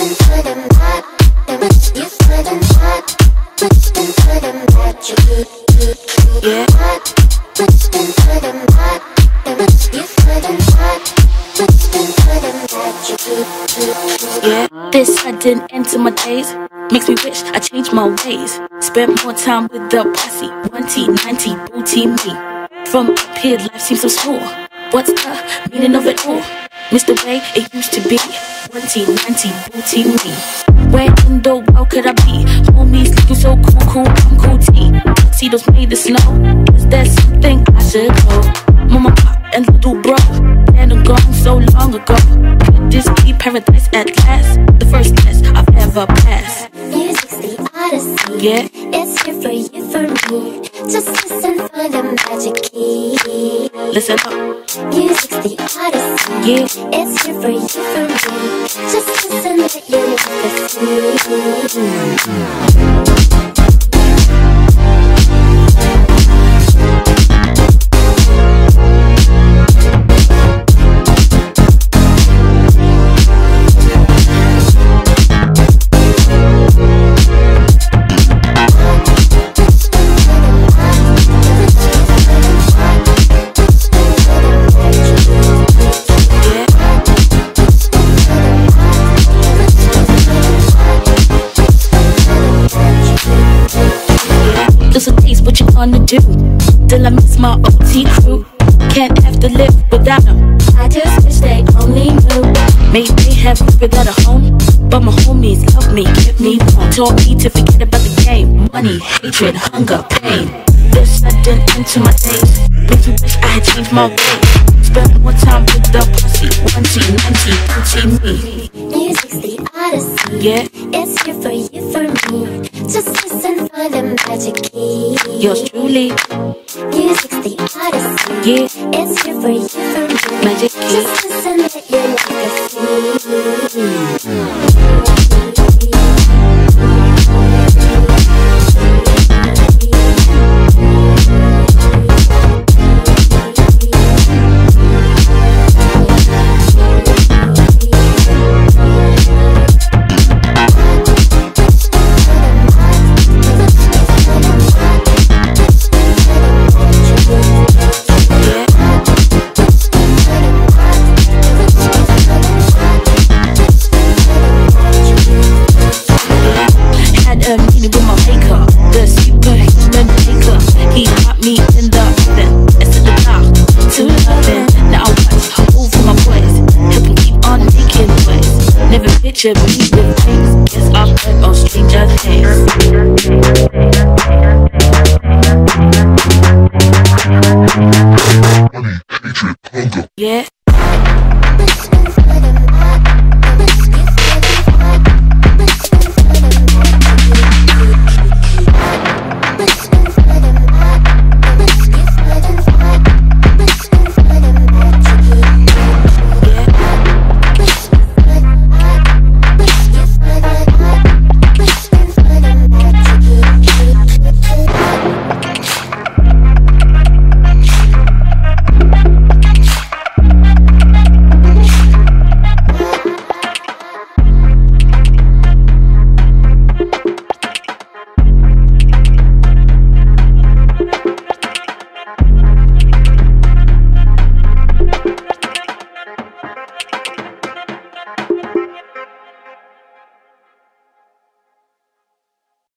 This sudden end to my days makes me wish I changed my ways. Spent more time with the posse, 1T, 90, booty me. From up here, life seems so small. What's the meaning of it all? Miss the way it used to be, 1T, 90, booty me. Where in the world could I be? Homies looking so cool, I'm cool T. Tuxedos made of snow. Is there something I should know? Mama, pop, and little bro, and I'm gone so long ago. Could this be paradise at last? The first test I've ever passed. Music's the odyssey. Yeah, it's here for you, for me. Just listen for the magic key. Listen up. Music's the odyssey. Yeah, it's here for you, for me. Just listen, let your music see. just a taste what you gonna do. Till I miss my OT crew. Can't have to live without them. I just wish they only knew. Maybe they have me without a home, but my homies love me, give me warm. Taught me to forget about the game. Money, hatred, hunger, pain. This sudden end to my days makes me wish I had changed my ways. Spend more time with the pussy, 1T, 90, 2T me. Music's the odyssey. Yeah, it's here for you, for me. Just listen for the magic key. yours truly. Music's the odyssey. Yeah, it's here for you, for me. magic key. Just listen, let your music see. Picture me with things, yes, I've heard on Stranger Things. Money, hatred, hunger. Yeah.